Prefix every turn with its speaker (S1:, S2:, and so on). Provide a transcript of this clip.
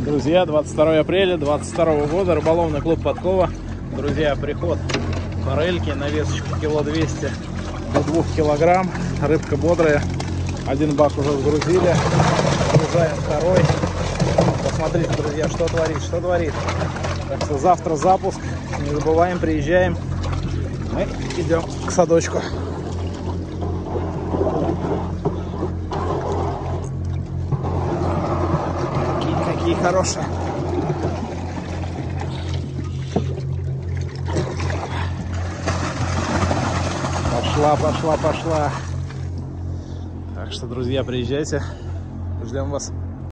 S1: Друзья, 22 апреля 2022 года, рыболовный клуб Подкова. Друзья, приход форельки на весочку кило 200 до 2 килограмм. Рыбка бодрая. Один бак уже сгрузили. Загружаем второй. Посмотрите, друзья, что творит. Так что завтра запуск. Не забываем, приезжаем. Мы идем к садочку. Какие хорошие. Пошла. Так что, друзья, приезжайте. Ждем вас.